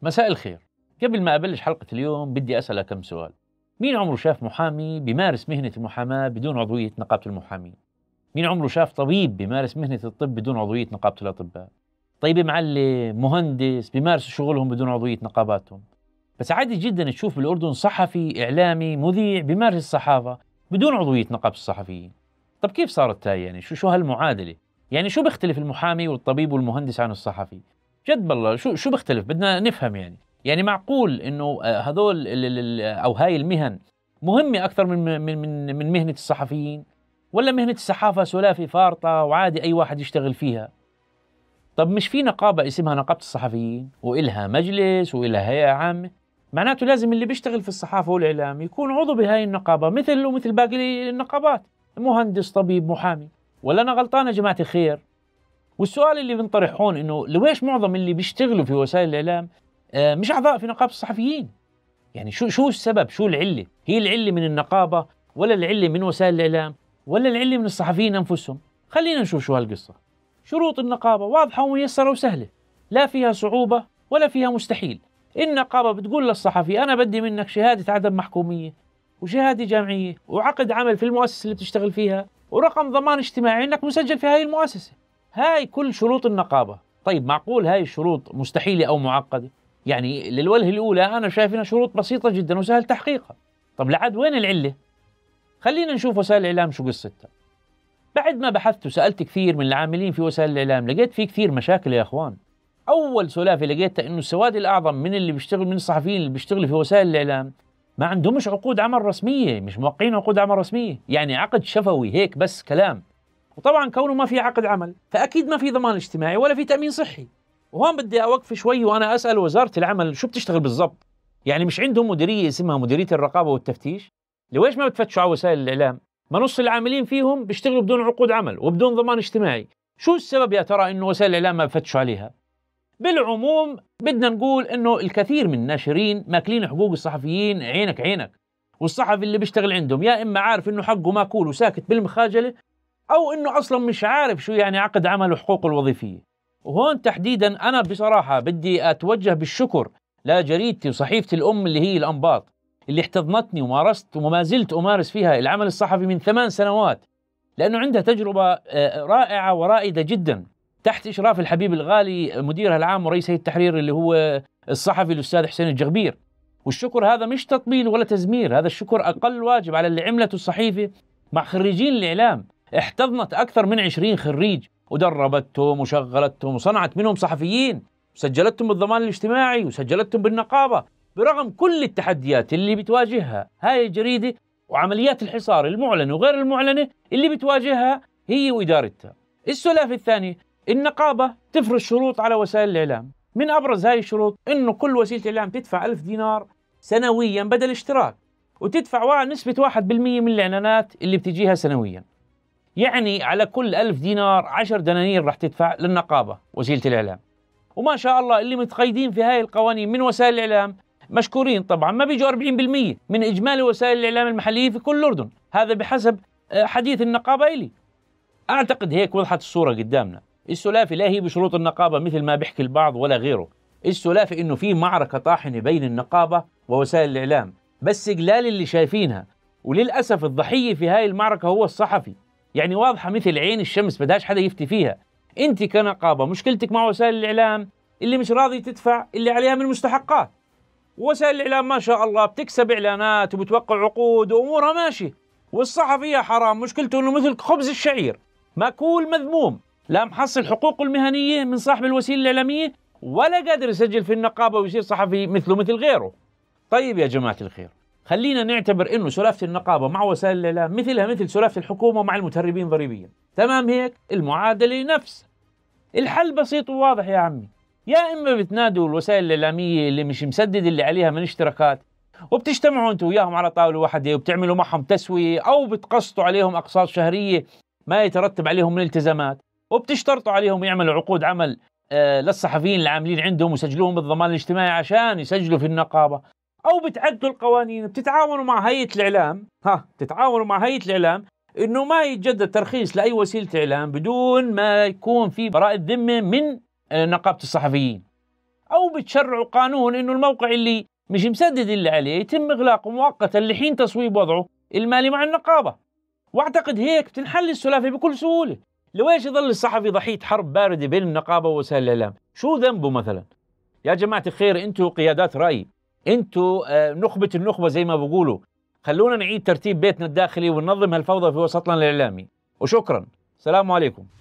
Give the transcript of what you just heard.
مساء الخير. قبل ما أبلش حلقة اليوم بدي أسألك كم سؤال. مين عمره شاف محامي بيمارس مهنة المحاماة بدون عضوية نقابة المحامين؟ مين عمره شاف طبيب بيمارس مهنة الطب بدون عضوية نقابة الأطباء؟ طيب معلم، مهندس بيمارسوا شغلهم بدون عضوية نقاباتهم. بس عادي جدا تشوف بالأردن صحفي إعلامي مذيع بيمارس الصحافة بدون عضوية نقابة الصحفيين. طب كيف صارت هاي؟ يعني شو هالمعادلة؟ يعني شو بيختلف المحامي والطبيب والمهندس عن الصحفي؟ جد بالله شو بيختلف؟ بدنا نفهم يعني معقول انه هذول او هاي المهن مهمة اكثر من مهنة الصحفيين؟ ولا مهنة الصحافة سلافة فارطة وعادي اي واحد يشتغل فيها؟ طب مش في نقابة اسمها نقابة الصحفيين وإلها مجلس وإلها هيئة عامة؟ معناته لازم اللي بيشتغل في الصحافة والإعلام يكون عضو بهاي النقابة مثل باقي النقابات، مهندس طبيب محامي. ولا أنا غلطان يا جماعة الخير؟ والسؤال اللي بنطرح هون إنه ليش معظم اللي بيشتغلوا في وسائل الإعلام مش أعضاء في نقابة الصحفيين؟ يعني شو السبب؟ شو العلة؟ هي العلة من النقابة ولا العلة من وسائل الإعلام ولا العلة من الصحفيين أنفسهم؟ خلينا نشوف شو هالقصة. شروط النقابة واضحة وميسرة وسهلة، لا فيها صعوبة ولا فيها مستحيل. النقابة بتقول للصحفي أنا بدي منك شهادة عدم محكومية وشهادة جامعية وعقد عمل في المؤسسة اللي بتشتغل فيها ورقم ضمان اجتماعي إنك مسجل في هاي المؤسسة. هاي كل شروط النقابة. طيب معقول هاي الشروط مستحيلة أو معقدة؟ يعني للوجه الأولى أنا شايفها شروط بسيطة جدا وسهل تحقيقها. طب لعد وين العلة؟ خلينا نشوف وسائل الإعلام شو قصتها. بعد ما بحثت وسألت كثير من العاملين في وسائل الإعلام لقيت في كثير مشاكل يا أخوان. أول سلافة لقيتها إنه السواد الأعظم من اللي بيشتغل من الصحفيين اللي بيشتغلوا في وسائل الإعلام ما عندهمش عقود عمل رسمية، مش موقعين عقود عمل رسمية، يعني عقد شفوي هيك بس كلام. وطبعا كونه ما في عقد عمل فأكيد ما في ضمان اجتماعي ولا في تأمين صحي. وهون بدي أوقف شوي وأنا أسأل وزارة العمل شو بتشتغل بالضبط؟ يعني مش عندهم مديرية اسمها مديرية الرقابة والتفتيش؟ ليش ما بتفتشوا على وسائل الإعلام؟ ما نص العاملين فيهم بيشتغلوا بدون عقود عمل وبدون ضمان اجتماعي. شو السبب يا ترى إنه وسائل الإعلام ما بفتشوا عليها؟ بالعموم بدنا نقول إنه الكثير من الناشرين ماكلين حقوق الصحفيين عينك عينك، والصحفي اللي بيشتغل عندهم يا إما عارف إنه حقه ماكول وساكت بالمخاجلة، أو إنه أصلا مش عارف شو يعني عقد عمل وحقوقه الوظيفية. وهون تحديدا أنا بصراحة بدي أتوجه بالشكر لجريدتي وصحيفتي الأم اللي هي الأنباط، اللي احتضنتني ومارست وما زلت أمارس فيها العمل الصحفي من 8 سنوات، لأنه عندها تجربة رائعة ورائدة جدا تحت إشراف الحبيب الغالي مديرها العام ورئيس هيئة التحرير اللي هو الصحفي الأستاذ حسين الجغبير. والشكر هذا مش تطبيل ولا تزمير، هذا الشكر أقل واجب على اللي عملته الصحيفة مع خريجين الإعلام. احتضنت أكثر من 20 خريج ودربتهم وشغلتهم وصنعت منهم صحفيين وسجلتهم بالضمان الاجتماعي وسجلتهم بالنقابة، برغم كل التحديات اللي بتواجهها هاي الجريدة وعمليات الحصار المعلنة وغير المعلنة اللي بتواجهها هي وإدارتها. السلاف الثاني، النقابة تفرض شروط على وسائل الإعلام. من أبرز هاي الشروط إنه كل وسيلة إعلام تدفع 1000 دينار سنويا بدل اشتراك، وتدفع نسبة 1% من الإعلانات اللي بتجيها سنويا. يعني على كل 1000 دينار 10 دنانير رح تدفع للنقابة وسيلة الإعلام. وما شاء الله اللي متقيدين في هاي القوانين من وسائل الإعلام مشكورين طبعا، ما بيجوا 40% من إجمالي وسائل الإعلام المحلية في كل الأردن، هذا بحسب حديث النقابة إلي. أعتقد هيك وضحت الصورة قدامنا. السلافة لا هي بشروط النقابة مثل ما بيحكي البعض ولا غيره. السلافة إنه في معركة طاحنة بين النقابة ووسائل الإعلام، بس قلال اللي شايفينها، وللأسف الضحية في هاي المعركة هو الصحفي. يعني واضحة مثل عين الشمس، بدهاش حدا يفتي فيها. انت كنقابة مشكلتك مع وسائل الإعلام اللي مش راضي تدفع اللي عليها من مستحقات، ووسائل الإعلام ما شاء الله بتكسب إعلانات وبتوقع عقود وأمورها ماشي، والصحفي يا حرام مشكلته إنه مثل خبز الشعير، ماكول مذموم، لا محصل حقوقه المهنية من صاحب الوسيلة الإعلامية ولا قادر يسجل في النقابة ويصير صحفي مثل غيره. طيب يا جماعة الخير، خلينا نعتبر إنه سلافة النقابة مع وسائل الإعلام مثلها مثل سلافة الحكومة مع المتهربين ضريبيا، تمام هيك؟ المعادلة نفس. الحل بسيط وواضح يا عمي، يا إما بتنادوا الوسائل الإعلامية اللي مش مسدد اللي عليها من اشتراكات وبتجتمعوا أنتوا وياهم على طاولة واحدة وبتعملوا معهم تسوية، أو بتقسطوا عليهم أقساط شهرية ما يترتب عليهم من التزامات، وبتشترطوا عليهم يعملوا عقود عمل للصحفيين العاملين عندهم ويسجلوهم بالضمان الاجتماعي عشان يسجلوا في النقابة، أو بتعدلوا القوانين، بتتعاونوا مع هيئة الإعلام، تتعاونوا مع هيئة الإعلام إنه ما يتجدد ترخيص لأي وسيلة إعلام بدون ما يكون في براءة ذمة من نقابة الصحفيين، أو بتشرعوا قانون إنه الموقع اللي مش مسدد اللي عليه يتم إغلاقه مؤقتا لحين تصويب وضعه المالي مع النقابة. وأعتقد هيك بتنحل السلافة بكل سهولة. لويش يظل الصحفي ضحية حرب باردة بين النقابة ووسائل الإعلام؟ شو ذنبه مثلا؟ يا جماعة الخير، أنتوا قيادات رأي، أنتوا نخبة النخبة زي ما بقولوا، خلونا نعيد ترتيب بيتنا الداخلي وننظم هالفوضى في وسطنا الإعلامي. وشكرا، السلام عليكم.